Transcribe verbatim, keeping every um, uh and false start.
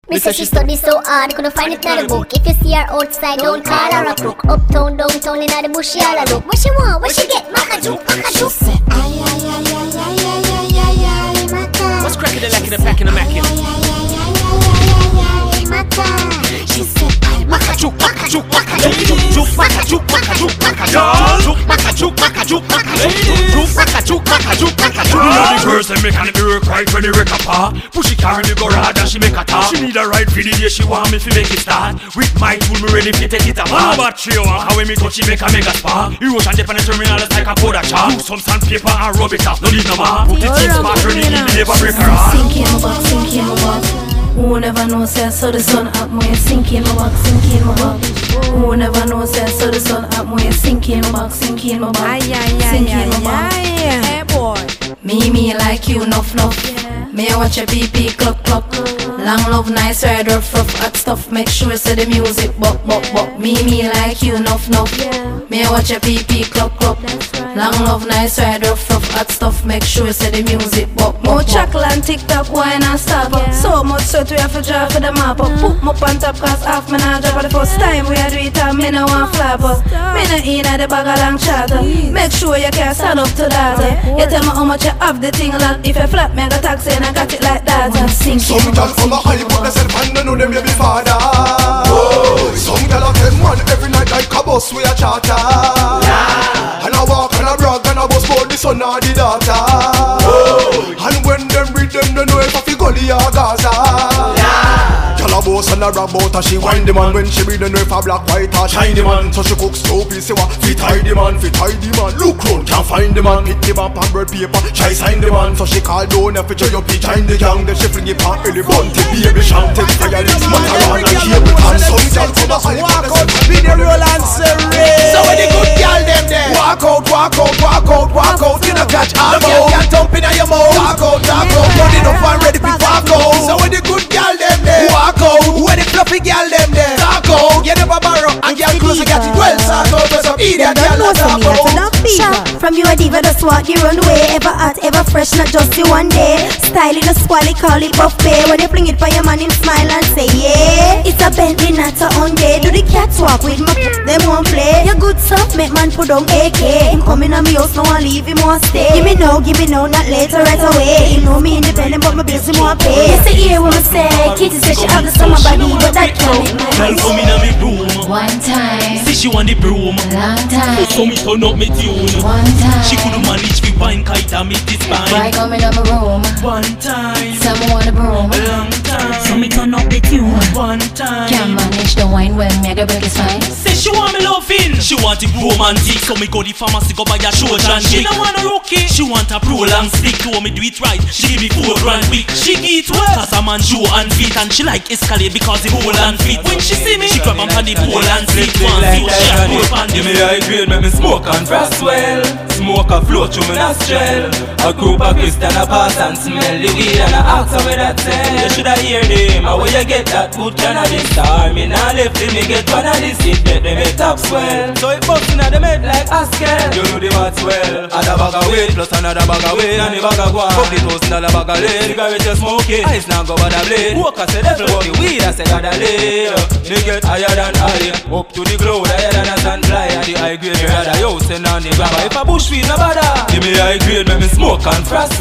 Me say she study so hard, couldn't find it in the book. If you see her outside, don't call her a crook. Uptown, downtown, in the bush, she all a look. What she want, what she get, Makajuk, Makajuk. She say, ay, ay, ay, ay, ay, ay, ay, ay, ay, Maka. What's cracking the lack in the back in the mackin'? Ay, ay, ay, ay, ay, ay, ay, Maka. She say, ay, Makajuk, Makajuk, Makajuk, Makajuk, Makajuk, Makajuk, Makajuk, Makajuk, Makajuk, Makajuk, Makajuk, Makajuk, Makajuk. You know the person make an work right when the wreck apart. Push it carry the garage and she make a talk. She need a ride for the day she want me to make it start. With my tool me ready to take it apart. But she want how when me touch it make a mega spark. Erosion dip on the terminal it's like a powder chart. Use some sandpaper and rub it off, no need no more. Put it in smart ready, me never break her heart. Sink in my box, sink in my box. Who never knows say I saw the sun up more. Sink in my box, sink in my box. Who never knows say I saw the sun up more. Sink in my box, sink in my box. Sink in my box. Hey boy. Me, me like you, nuff, nuff. Me I watch a P P clock, clock. Long love, nice ride, rough, rough, hot stuff. Make sure say the music bop, bop, bop. Me, me like you, nuff, nuff. Me I watch a P P clock, clock. Long love, nice ride, rough, rough, hot stuff. Make sure say the music bop, bop, bop. More chocolate and TikTok, wine and stop up. So much sweat we have to draw for the map up. Put me up on top cause half me not drop. For the first time we a do it and me no want flap up. Me no in at the bag of long chatter. Make sure you can stand up to that. You tell me how much you have the thing like. If you flap me I got taxi and I got it like that. Some girl from a high put themself and they know them baby father. Some girl a ten one every night like a bus we a charter. And I walk and I brag and I bus for the son or the daughter. And when them read them they know if I fi gully or Gaza. Girl a boss and a rap out and she wind the man. When she read the know if a black, white or shiny man. So she cook slow piece, say what? Fit hide the man, fit hide the man. Look round, can't find the man. Pick the map and bread paper, try sign the man. So she call down if you up behind the gang. Then she fling it on early bunty. Baby shan't take fire, this matter and cable. And some girl come a high walk out, be the roll and serene. So when the good girl them there, walk out, walk out, walk out, walk out. You know catch all the girl can't dump in your mouth. Walk out, walk out, loaded up and ready to walk out. So when the good girl them there, walk out. When the fluffy girl them there, talk out. You never borrow and girl close and get it well. Talk out for some idiot girl not talk out. From you a diva, just walk the runway. Ever hot, ever fresh, not just the one day. Style it a squally, call it buffet. When you fling it for your man, him smile and say yeah. It's a Bentley, not a Hyundai. Do the catwalk with my them won't play. Your good stuff, make man put on A K. Him coming on me house, no one leave him one stay. Give me now, give me now, not later, right away. He know me independent, but my bills him won't pay. Yes, I hear what I say. Kitty say she have the summer body, but that can't make my girl come in a me room one time. See she want the broom Long time. So me turn up me tune one time. She couldn't manage me wine kite and me this spine. Why coming in my room one time. Someone want a broom long time. So me turn up the tune one time. Can't manage the wine when me go break his spine. Say she want me loving. She want the romantic. So me go the pharmacy go buy a Trojan. She don't want a rookie. She want a pro long stick. To me do it right. She give me four grand week. She get well cause a man show and feet. And she like escalate because the pole and feet. When she see me, she grab on the pole and sleep. One feel she a go pan the me high grade, make me smoke and frost well. Smoke a flow through me nostril. A group of Christian a pass and smell the weed and a ask how me that sell. You shoulda hear them, how where you get that good cannabis star. Me nah left till me get one of this seed, bet them head top swell. So it bucks inna them head like Askel. You know the what's well. Add a bag of weight plus another bag of weight and the bag of guan. Fuck the thousand dollar bag of lead. Cigarette you smoke it, ice now go by the blade. Walk a say devil, but the weed I say gotta lay. Me get higher than high, up to the cloud higher than a sun fly. And the high grade me rather yo send on the grabber. If a bush weed no bother, give me high grade, make me smoke and frost